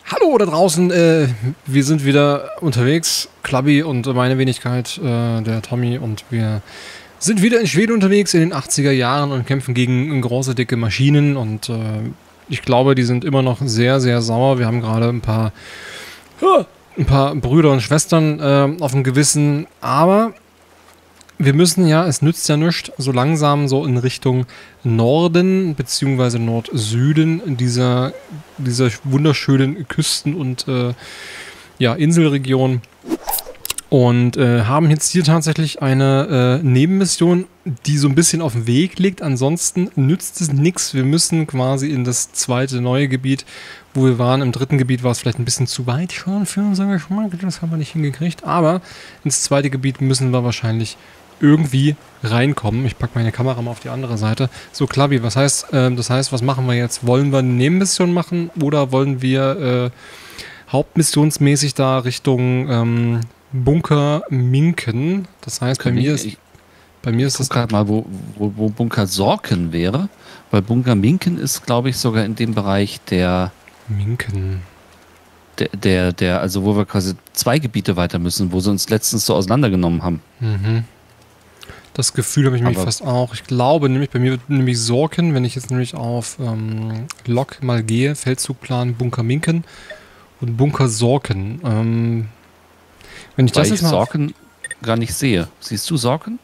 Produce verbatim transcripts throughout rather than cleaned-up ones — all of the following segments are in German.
Hallo da draußen, äh, wir sind wieder unterwegs, Klabbi und meine Wenigkeit, äh, der Tommy, und wir sind wieder in Schweden unterwegs in den achtziger Jahren und kämpfen gegen große, dicke Maschinen und äh, ich glaube, die sind immer noch sehr, sehr sauer. Wir haben gerade ein paar, ein paar Brüder und Schwestern äh, auf dem Gewissen, aber wir müssen ja, es nützt ja nichts, so langsam so in Richtung Norden bzw. Nord-Süden dieser, dieser wunderschönen Küsten- und äh, ja, Inselregion und äh, haben jetzt hier tatsächlich eine äh, Nebenmission, die so ein bisschen auf dem Weg liegt. Ansonsten nützt es nichts. Wir müssen quasi in das zweite neue Gebiet, wo wir waren. Im dritten Gebiet war es vielleicht ein bisschen zu weit schon für unser Geschmack. Das haben wir nicht hingekriegt. Aber ins zweite Gebiet müssen wir wahrscheinlich irgendwie reinkommen. Ich packe meine Kamera mal auf die andere Seite. So, Klabbi, was heißt, äh, das heißt, was machen wir jetzt? Wollen wir eine Nebenmission machen oder wollen wir äh, hauptmissionsmäßig da Richtung ähm, Bunker Minken? Das heißt, bei mir, ist, ich, bei mir ist das gerade mal, wo, wo, wo Bunker Sorken wäre, weil Bunker Minken ist, glaube ich, sogar in dem Bereich der Minken. Der, der, der, also wo wir quasi zwei Gebiete weiter müssen, wo sie uns letztens so auseinandergenommen haben. Mhm. Das Gefühl habe ich nämlich fast auch. Ich glaube nämlich, bei mir wird nämlich Sorken, wenn ich jetzt nämlich auf ähm, Log mal gehe, Feldzugplan Bunker Minken und Bunker Sorken. Ähm, wenn ich Weil das ich jetzt mal Sorken gar nicht sehe. Siehst du Sorken?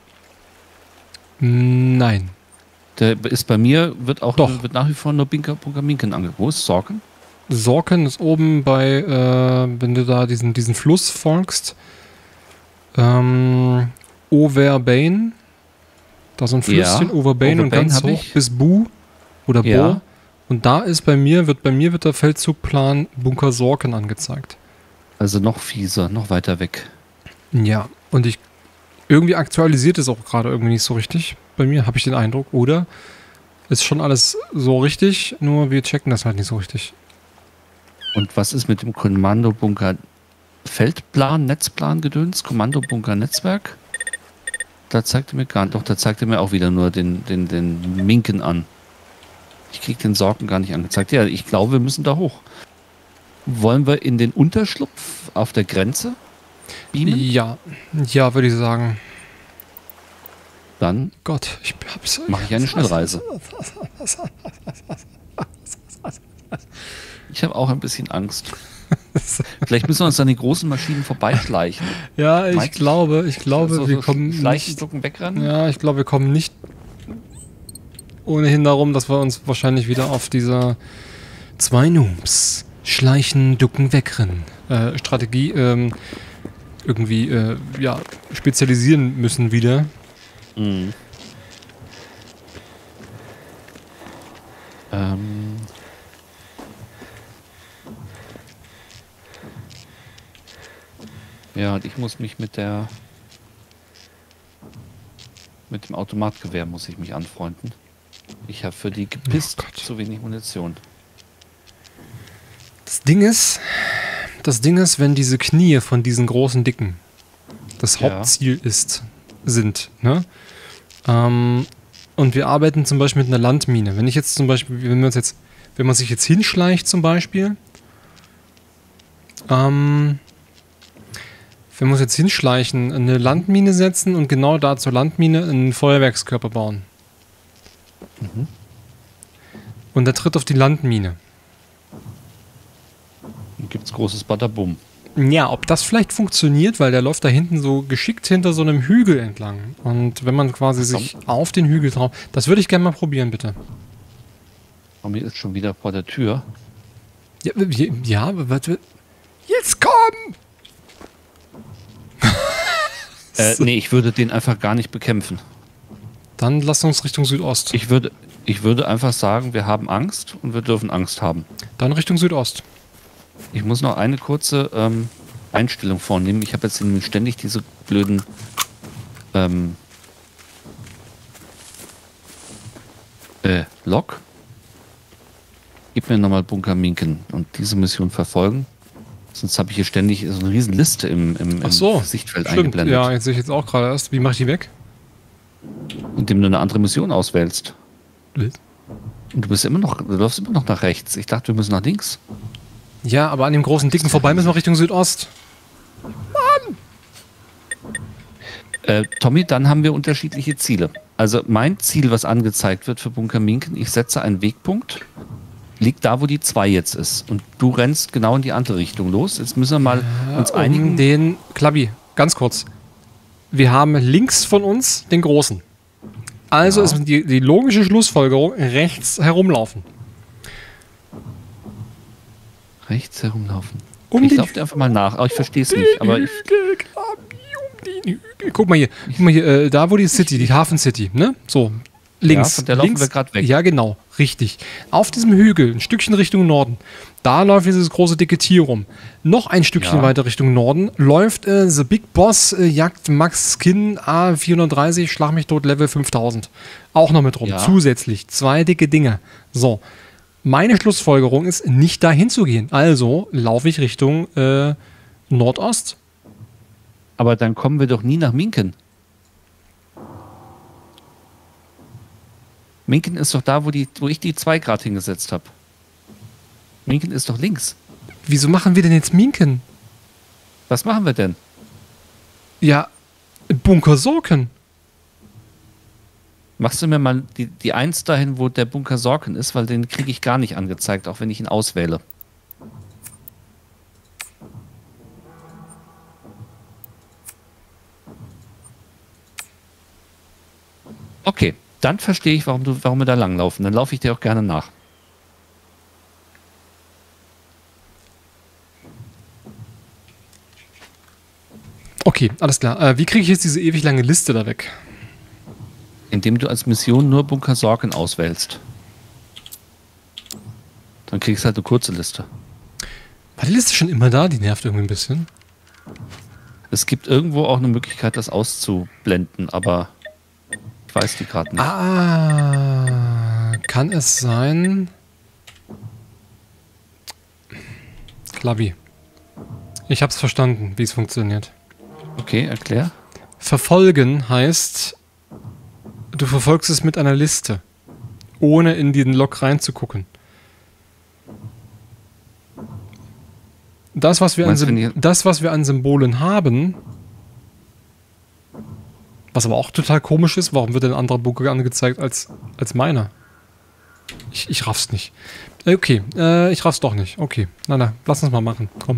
Nein. Der ist bei mir, wird auch Doch. wird nach wie vor nur Bunker, Bunker Minken angeboten. Wo ist Sorken? Sorken ist oben bei, äh, wenn du da diesen, diesen Fluss folgst, ähm, Overbane. Da so ein Flüsschen, Ja, Overbane und ganz hoch ich. bis Bu oder Bo. Ja. Und da ist bei mir, wird bei mir wird der Feldzugplan Bunker Sorken angezeigt. Also noch fieser, noch weiter weg. Ja, und ich irgendwie aktualisiert es auch gerade irgendwie nicht so richtig. Bei mir habe ich den Eindruck, oder? Ist schon alles so richtig, nur wir checken das halt nicht so richtig. Und was ist mit dem Kommando-Bunker Feldplan, Netzplan gedöns? Kommando-Bunker Netzwerk? Da zeigt er mir gar nicht, doch, da zeigt er mir auch wieder nur den, den, den Minken an. Ich kriege den Sorgen gar nicht angezeigt. Ja, ich glaube, wir müssen da hoch. Wollen wir in den Unterschlupf auf der Grenze beamen? Ja, ja, würde ich sagen. Dann Gott, ich hab's. mache ich eine Schnellreise. Ich habe auch ein bisschen Angst. Vielleicht müssen wir uns an die großen Maschinen vorbeischleichen. Ja, ich Meinst du? glaube, ich glaube, so, wir so kommen schleichen, nicht. ducken, wegrennen? Ja, ich glaube, wir kommen nicht ohnehin darum, dass wir uns wahrscheinlich wieder auf dieser zwei Noobs schleichen, ducken, wegrennen äh, Strategie ähm, irgendwie äh, ja, spezialisieren müssen wieder. Mhm. Ähm. Ja, und ich muss mich mit der mit dem Automatgewehr muss ich mich anfreunden. Ich habe für die gepisst Oh zu wenig Munition. Das Ding ist, das Ding ist, wenn diese Knie von diesen großen Dicken das Ja. Hauptziel ist, sind, ne? Ähm, und wir arbeiten zum Beispiel mit einer Landmine. Wenn ich jetzt zum Beispiel, wenn wir uns jetzt, wenn man sich jetzt hinschleicht zum Beispiel, ähm, wenn wir uns jetzt hinschleichen, eine Landmine setzen und genau da zur Landmine einen Feuerwerkskörper bauen. Mhm. Und der tritt auf die Landmine. Dann gibt's großes Badabum. Ja, ob das vielleicht funktioniert, weil der läuft da hinten so geschickt hinter so einem Hügel entlang. Und wenn man quasi Ach, sich auf den Hügel drauf... Das würde ich gerne mal probieren, bitte. Tommy ist schon wieder vor der Tür. Ja, ja, warte. Jetzt komm! Äh, nee, ich würde den einfach gar nicht bekämpfen. Dann lass uns Richtung Südost. Ich würde, ich würde einfach sagen, wir haben Angst und wir dürfen Angst haben. Dann Richtung Südost. Ich muss noch eine kurze ähm, Einstellung vornehmen. Ich habe jetzt nämlich ständig diese blöden ähm, äh, Log. Gib mir nochmal Bunker Minken und diese Mission verfolgen. Sonst habe ich hier ständig so eine riesen Liste im, im, im Ach so, Sichtfeld stimmt. eingeblendet. Ja, jetzt sehe ich jetzt auch gerade erst. Wie mache ich die weg? Indem du eine andere Mission auswählst. Was? Und du bist immer noch, du läufst immer noch nach rechts. Ich dachte, wir müssen nach links. Ja, aber an dem großen Dicken vorbei müssen wir Richtung Südost. Äh, Tommy, dann haben wir unterschiedliche Ziele. Also mein Ziel, was angezeigt wird für Bunker Minken, ich setze einen Wegpunkt, liegt da, wo die zwei jetzt ist. Und du rennst genau in die andere Richtung los. Jetzt müssen wir mal Ja, uns um einigen. den Klabi, ganz kurz. Wir haben links von uns den Großen. Also Ja. ist die, die logische Schlussfolgerung rechts herumlaufen. Rechts herumlaufen. Um ich den laufe dir einfach mal nach, aber ich verstehe es nicht. Aber ich, Hügel, Klabi, um den Hügel. Guck mal hier, guck mal hier, äh, da wo die City, die Hafen City, ne? So, links. Ja, von der laufen links, wir grad weg. Ja, genau, richtig. Auf diesem Hügel, ein Stückchen Richtung Norden, da läuft dieses große dicke Tier rum. Noch ein Stückchen Ja. weiter Richtung Norden läuft äh, The Big Boss äh, Jagd Max Skin A vierhundertdreißig, Schlag mich tot, Level fünftausend. Auch noch mit rum, Ja. zusätzlich. Zwei dicke Dinge. So. Meine Schlussfolgerung ist, nicht dahin zu gehen. Also laufe ich Richtung äh, Nordost. aber dann kommen wir doch nie nach Minken. Minken ist doch da, wo, die, wo ich die zwei Grad hingesetzt habe. Minken ist doch links. Wieso machen wir denn jetzt Minken? Was machen wir denn? Ja, Bunker Sorken. Machst du mir mal die, die eins dahin, wo der Bunker Sorken ist, weil den kriege ich gar nicht angezeigt, auch wenn ich ihn auswähle. Okay, dann verstehe ich, warum, du, warum wir da langlaufen. Dann laufe ich dir auch gerne nach. Okay, alles klar. Äh, wie kriege ich jetzt diese ewig lange Liste da weg? Indem du als Mission nur Bunker Sorken auswählst. Dann kriegst du halt eine kurze Liste. War die Liste schon immer da? Die nervt irgendwie ein bisschen. Es gibt irgendwo auch eine Möglichkeit, das auszublenden, aber ich weiß die gerade nicht. Ah, kann es sein? Klabi. Ich hab's verstanden, wie es funktioniert. Okay, erklär. Verfolgen heißt, du verfolgst es mit einer Liste, ohne in den Log reinzugucken. Das, was wir, an, Meinst du, wenn Sym- ihr- das, was wir an Symbolen haben, was aber auch total komisch ist, warum wird denn ein anderer Bunker angezeigt als, als meiner? Ich, ich raff's nicht. Äh, Okay, äh, ich raff's doch nicht. Okay, na na, lass uns mal machen. Komm.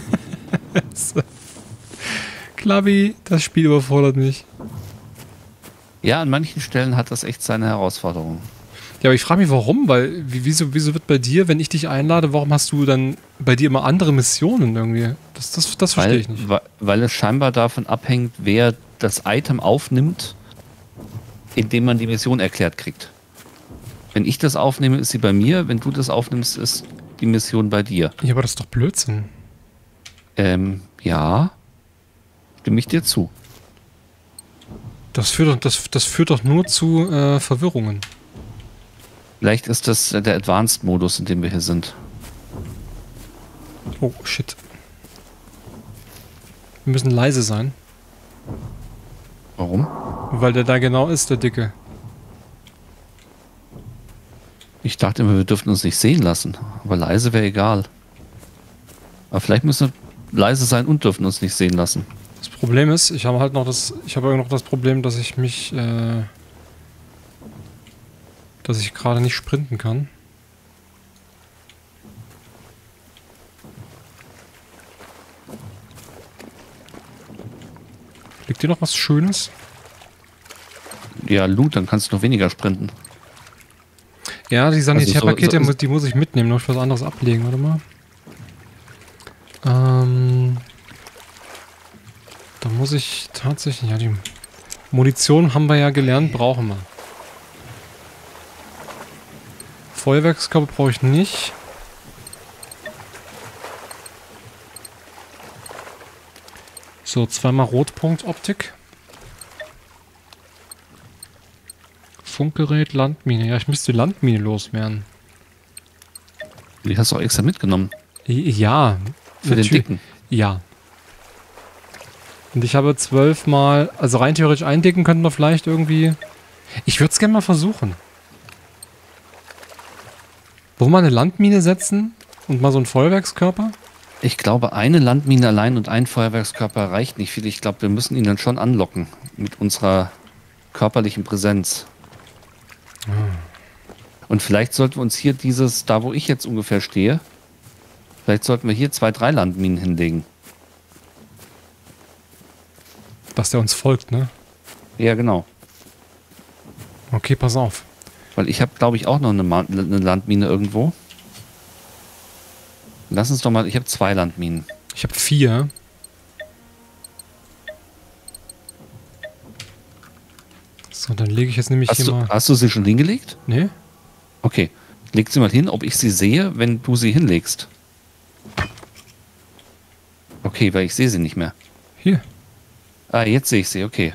Klabi, das Spiel überfordert mich. Ja, an manchen Stellen hat das echt seine Herausforderungen. Ja, aber ich frage mich, warum, weil wie- wieso, wieso wird bei dir, wenn ich dich einlade, warum hast du dann bei dir immer andere Missionen irgendwie? Das, das, das verstehe Weil, ich nicht. wa- weil es scheinbar davon abhängt, wer das Item aufnimmt, indem man die Mission erklärt kriegt. Wenn ich das aufnehme, ist sie bei mir. Wenn du das aufnimmst, ist die Mission bei dir. Ja, aber das ist doch Blödsinn. Ähm, ja. Stimme ich dir zu. Das führt doch, das, das führt doch nur zu äh, Verwirrungen. Vielleicht ist das äh, der Advanced-Modus, in dem wir hier sind. Oh, shit. Wir müssen leise sein, Warum? weil der da genau ist, der Dicke. Ich dachte immer, wir dürften uns nicht sehen lassen. Aber leise wäre egal. Aber vielleicht müssen wir leise sein und dürfen uns nicht sehen lassen. Das Problem ist, ich habe halt noch das, ich habe noch das Problem, dass ich mich, äh, dass ich gerade nicht sprinten kann. Liegt dir noch was Schönes? Ja, Loot, dann kannst du noch weniger sprinten. Ja, die Sanitärpakete, Also so- so- muss- die muss ich mitnehmen, noch was anderes ablegen, warte mal. Ähm, da muss ich tatsächlich, ja, die Munition haben wir ja gelernt, brauchen wir. Feuerwerkskörper brauche ich nicht. So, zweimal Rotpunktoptik. Funkgerät, Landmine. Ja, ich müsste die Landmine loswerden. Die hast du auch extra mitgenommen. Ja. Für den natürlich. Dicken. Ja. Und ich habe zwölfmal, also rein theoretisch eindicken könnten wir vielleicht irgendwie. Ich würde es gerne mal versuchen. Wollen wir eine Landmine setzen Und mal so ein Feuerwerkskörper? Ich glaube, eine Landmine allein und ein Feuerwerkskörper reicht nicht viel. Ich glaube, wir müssen ihn dann schon anlocken mit unserer körperlichen Präsenz. Ah. Und vielleicht sollten wir uns hier dieses, da wo ich jetzt ungefähr stehe, vielleicht sollten wir hier zwei, drei Landminen hinlegen. Dass der uns folgt, ne? Ja, genau. Okay, pass auf. Weil ich habe, glaube ich, auch noch eine, Ma eine Landmine irgendwo. Lass uns doch mal, ich habe zwei Landminen. Ich habe vier. So, dann lege ich jetzt nämlich Hast hier du, mal... hast du sie schon hingelegt? Nee? Okay. Leg sie mal hin, ob ich sie sehe, wenn du sie hinlegst. Okay, weil ich sehe sie nicht mehr. Hier. Ah, jetzt sehe ich sie, okay.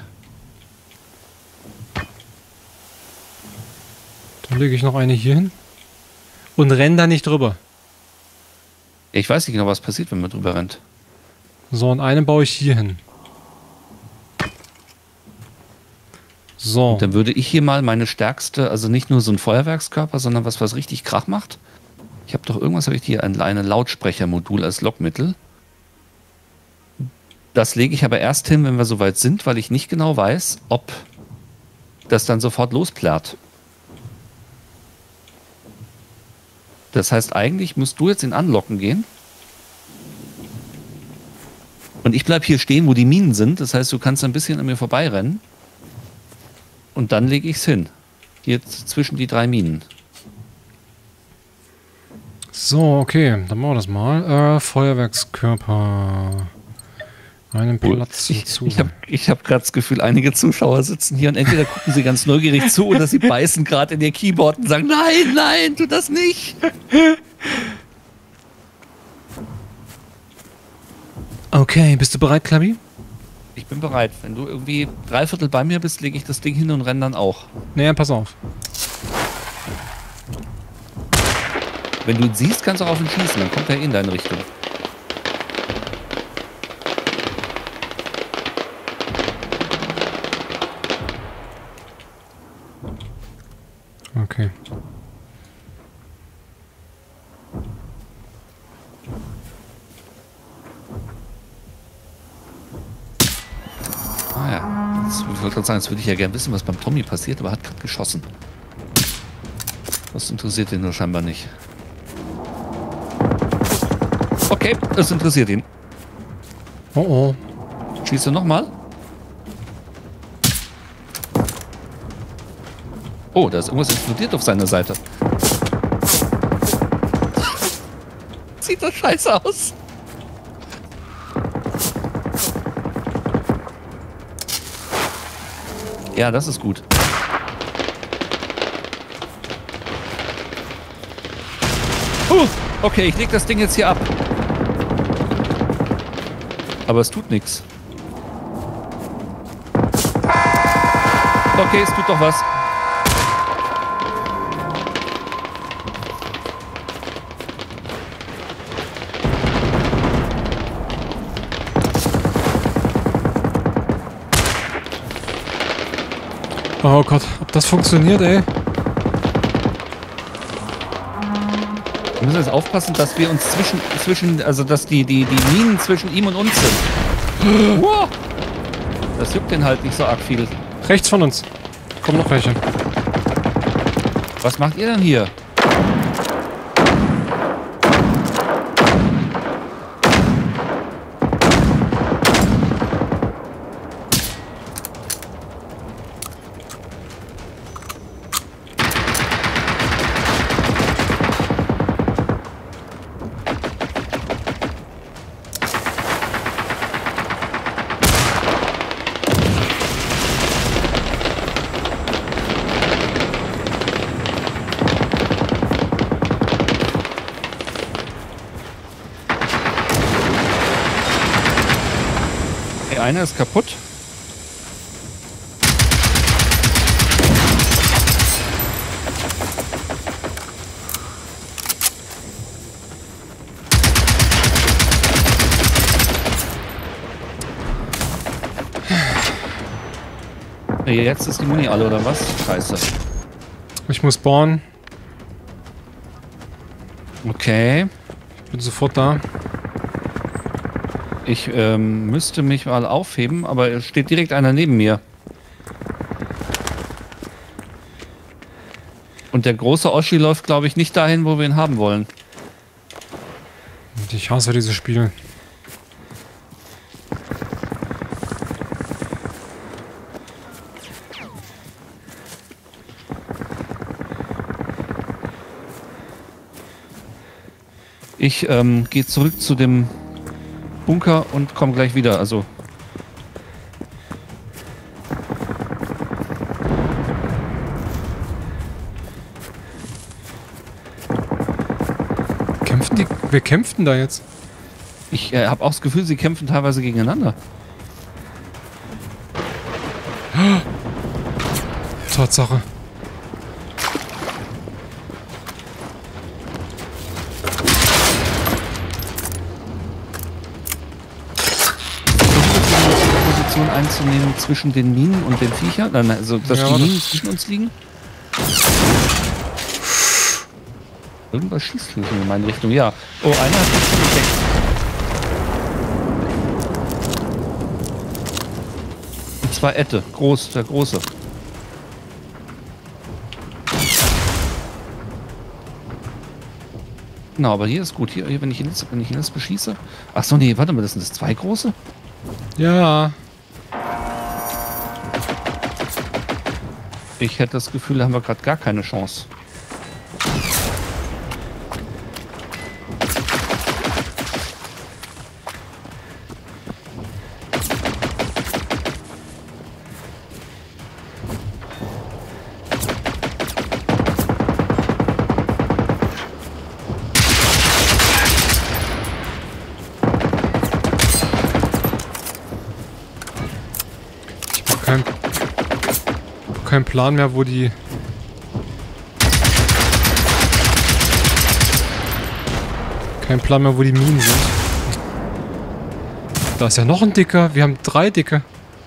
Dann lege ich noch eine hier hin. Und renn da nicht drüber. Ich weiß nicht genau, was passiert, wenn man drüber rennt. So, und eine baue ich hier hin. So. Und dann würde ich hier mal meine stärkste, also nicht nur so ein Feuerwerkskörper, sondern was, was richtig Krach macht. Ich habe doch irgendwas, habe ich hier, ein, ein Lautsprechermodul als Lockmittel. Das lege ich aber erst hin, wenn wir soweit sind, weil ich nicht genau weiß, ob das dann sofort losplärrt. Das heißt, eigentlich musst du jetzt in Anlocken gehen. Und ich bleibe hier stehen, wo die Minen sind. Das heißt, du kannst ein bisschen an mir vorbeirennen. Und dann lege ich es hin. Hier zwischen die drei Minen. So, okay. Dann machen wir das mal. Äh, Feuerwerkskörper. Einen Platz Ich, dazu. ich habe ich hab gerade das Gefühl, einige Zuschauer sitzen hier und entweder gucken sie ganz neugierig zu oder sie beißen gerade in ihr Keyboard und sagen, nein, nein, tu das nicht. Okay, bist du bereit, Klabi? Ich bin bereit. Wenn du irgendwie dreiviertel bei mir bist, lege ich das Ding hin und renne dann auch. Naja, pass auf. Wenn du ihn siehst, kannst du auch auf ihn schießen, dann kommt er in deine Richtung. Okay. Ah ja, das, ich wollte gerade sagen, jetzt würde ich ja gerne wissen, was beim Tommy passiert, aber er hat gerade geschossen. Das interessiert ihn nur scheinbar nicht. Okay, das interessiert ihn. Oh oh. Schießt du nochmal? Oh, da ist irgendwas explodiert auf seiner Seite. Sieht doch scheiße aus. Ja, das ist gut. Uh, okay, ich leg das Ding jetzt hier ab. Aber es tut nichts. Okay, es tut doch was. Oh Gott, ob das funktioniert, ey? Wir müssen jetzt aufpassen, dass wir uns zwischen, zwischen also dass die, die, die Minen zwischen ihm und uns sind. Wow. Das juckt den halt nicht so arg viel. Rechts von uns. Kommen noch welche. Was macht ihr denn hier? Einer ist kaputt. Jetzt ist die Muni alle, oder was? Scheiße. Ich muss spawnen. Okay. bin sofort da. Ich ähm, müsste mich mal aufheben, aber es steht direkt einer neben mir. Und der große Oschi läuft, glaube ich, nicht dahin, wo wir ihn haben wollen. Ich hasse dieses Spiel. Ich ähm, gehe zurück zu dem Bunker und komme gleich wieder. Also Kämpfen die? Wer kämpft denn da jetzt? ich äh, habe auch das Gefühl, sie kämpfen teilweise gegeneinander. Tatsache. Position einzunehmen zwischen den Minen und den Viechern, Nein, also dass Ja, die warte. Minen zwischen uns liegen. Irgendwas schießt hier in meine Richtung. Ja. Oh, einer hat mich schon entdeckt. Und zwar Ette, groß, der große. Genau, aber hier ist gut. Hier, hier wenn ich ihn jetzt, wenn ich ihn jetzt beschieße. Ach so, nee, warte mal, das sind das zwei große? Ja. Ich hätte das Gefühl, da haben wir gerade gar keine Chance. Ich habe keinen kein Plan mehr, wo die... Kein Plan mehr, wo die Minen sind. Da ist ja noch ein Dicker. Wir haben drei Dicke.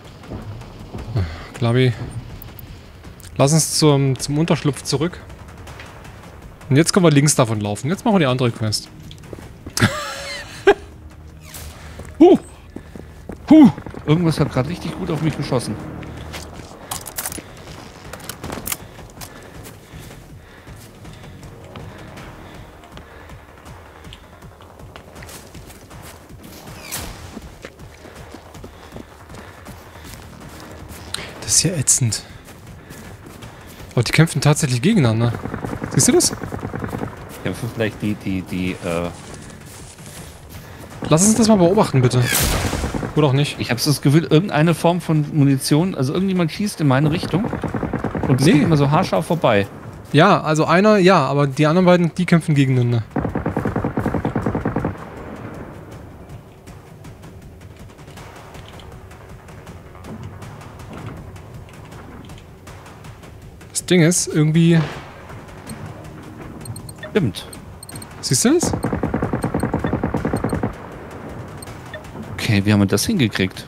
Klabi. Lass uns zum, zum Unterschlupf zurück. Und jetzt können wir links davon laufen. Jetzt machen wir die andere Quest. Huh! Huh! Irgendwas hat gerade richtig gut auf mich geschossen. Das ist ja ätzend. Aber die kämpfen tatsächlich gegeneinander. Siehst du das? Kämpfen vielleicht die, die, die, äh... Lass uns das mal beobachten, bitte. Oder auch nicht. Ich habe so das Gefühl, irgendeine Form von Munition, also irgendjemand schießt in meine Richtung und es Nee. geht immer so haarscharf vorbei. Ja, also einer, ja, aber die anderen beiden, die kämpfen gegeneinander. Das Ding ist, irgendwie... Stimmt. Siehst du das? Okay, wie haben wir das hingekriegt?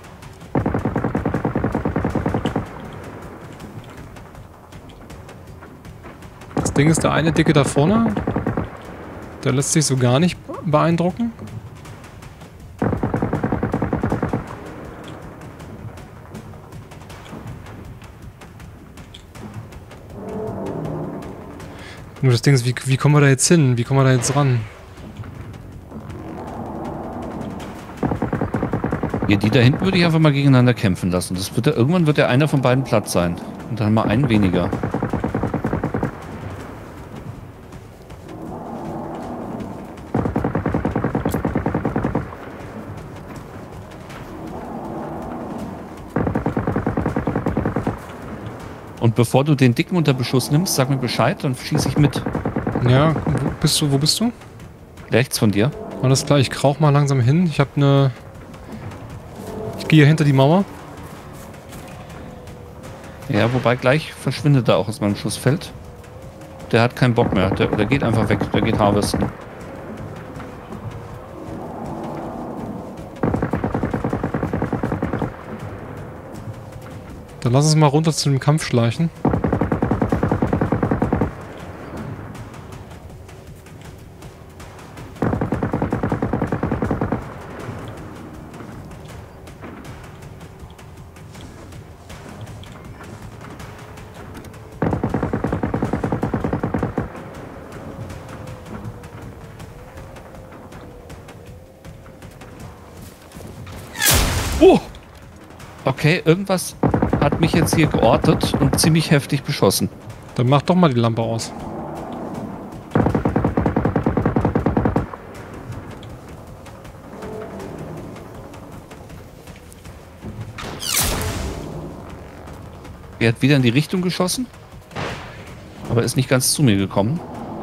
Das Ding ist, der eine Dicke da vorne, der lässt sich so gar nicht beeindrucken. Nur das Ding ist, wie, wie kommen wir da jetzt hin? Wie kommen wir da jetzt ran? Ja, die da hinten würde ich einfach mal gegeneinander kämpfen lassen. Das wird ja, irgendwann wird ja einer von beiden platt sein. Und dann haben wir einen weniger. Und bevor du den Dicken unter Beschuss nimmst, sag mir Bescheid, dann schieße ich mit. Ja, wo bist du? Wo bist du? Rechts von dir. Alles klar, ich krauch mal langsam hin. Ich habe eine... Ich gehe hier hinter die Mauer. Ja, wobei gleich verschwindet er auch aus meinem Schussfeld. Der hat keinen Bock mehr. Der, der geht einfach weg. Der geht harvesten. Dann lass uns mal runter zu dem Kampf schleichen. Oh! Okay, irgendwas hat mich jetzt hier geortet und ziemlich heftig beschossen. Dann mach doch mal die Lampe aus. Er hat wieder in die Richtung geschossen, aber ist nicht ganz zu mir gekommen.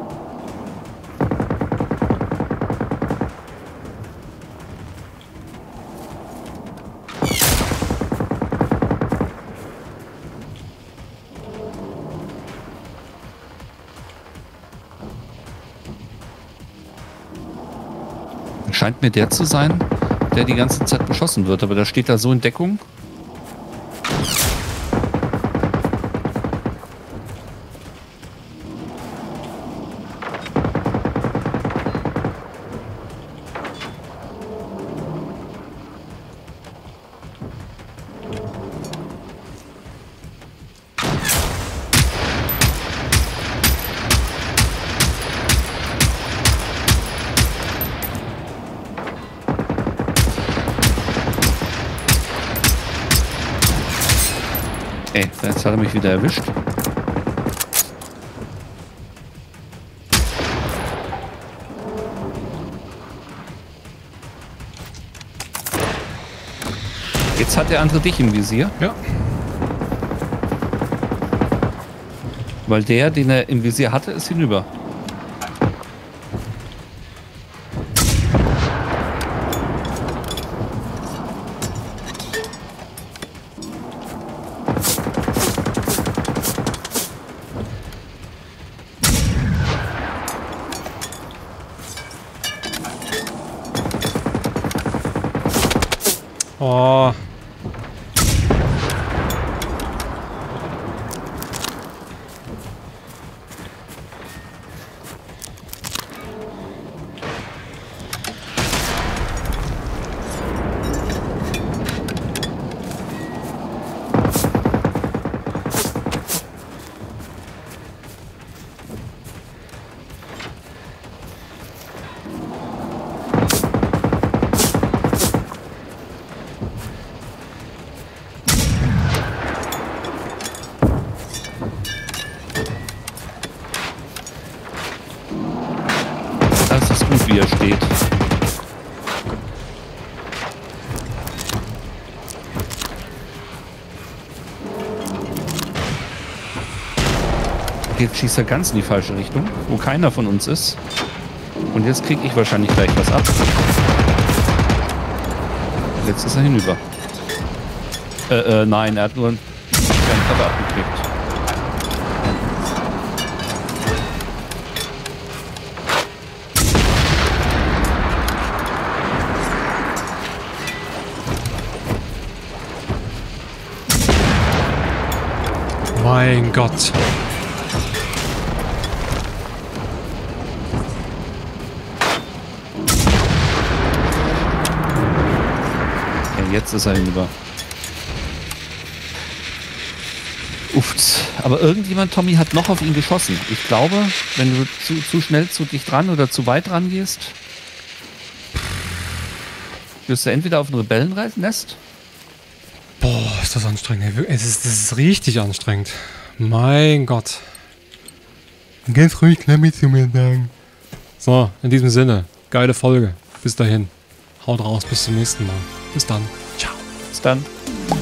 Scheint mir der zu sein, der die ganze Zeit beschossen wird, aber da steht da so in Deckung. Ey, jetzt hat er mich wieder erwischt. Jetzt hat der andere dich im Visier. Ja. Weil der, den er im Visier hatte, ist hinüber. Oh. Das ist gut, wie er steht. Jetzt schießt er ganz in die falsche Richtung, wo keiner von uns ist. Und jetzt kriege ich wahrscheinlich gleich was ab. Jetzt ist er hinüber. Äh, äh, nein, er hat nur einen kleinen Treffer abgekriegt. Mein Gott. Ja, jetzt ist er hinüber. Uff. Aber irgendjemand, Tommy, hat noch auf ihn geschossen. Ich glaube, wenn du zu, zu schnell zu dicht dran oder zu weit dran gehst, wirst du entweder auf ein Rebellennest. Boah, ist das anstrengend. Es ist, das ist richtig anstrengend. Mein Gott. Ganz ruhig, Klammi zu mir sagen. So, in diesem Sinne, geile Folge. Bis dahin. Haut raus, bis zum nächsten Mal. Bis dann. Ciao. Bis dann.